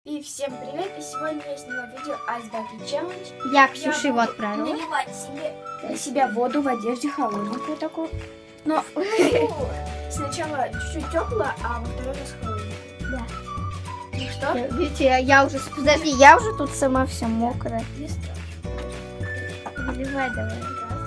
И всем привет! И сегодня я сняла видео Ice Bucket Challenge. Я Ксюше его отправила. Наливать на себя воду в одежде холодненькую такую. Но сначала чуть-чуть тепло, а во второй раз холодненькую. Да. Ну что? Видите, я уже... Подожди, я уже тут сама вся мокрая. Не страшно. Наливай давай.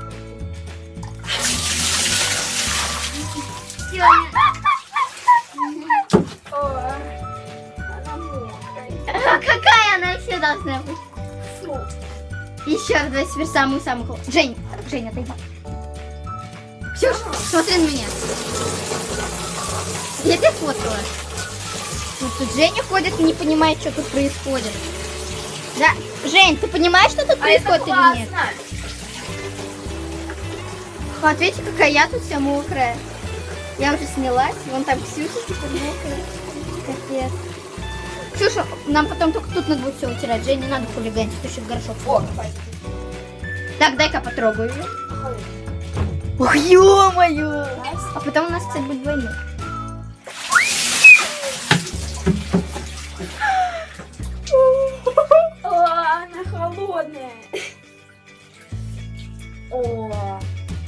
О, она мокрая. Какая она еще должна быть? Фу. Еще раз, давай теперь самую-самую холодную. Женя, отойди. Ксюш, смотри на меня. Я тебя фоткала. Вот тут Женя ходит и не понимает, что тут происходит. Да, Жень, ты понимаешь, что тут происходит или нет? Вот видите, какая я тут вся мокрая. Я уже снялась, вон там Ксюша теперь мокрая. Капец. Ксюша, нам потом только тут надо будет все утирать. Жене не надо хулиганить, тут еще горшок. О, хватит. Так, дай-ка потрогаю ее. Ох, ё-моё! А потом у нас, кстати, будет двойник. О, она холодная. О.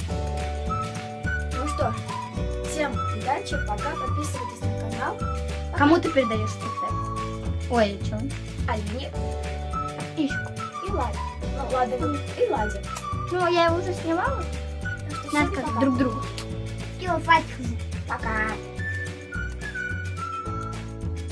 Ну что, всем удачи, пока, подписывайтесь на канал. Кому ты передаешь спектакль? Ой, что? Алине Ишку. и Ладе. Ну, Ладе и Ладе. Ну, я его уже снимала. Так что Надо всем как пока. друг другу. Пока.